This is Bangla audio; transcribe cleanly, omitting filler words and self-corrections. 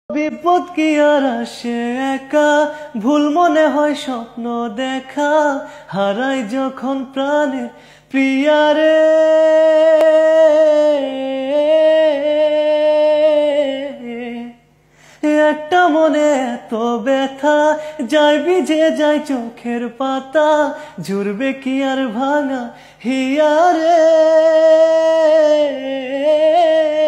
বিপদ কি আর আসে একা, ভুল মনে হয় স্বপ্ন দেখা, হারাই যখন প্রাণে প্রিয়ারে। একটা মনে এত ব্যথা, যায় ভিজে যায় চোখের পাতা, ঝরবে কি আর ভাঙা হিয়ারে।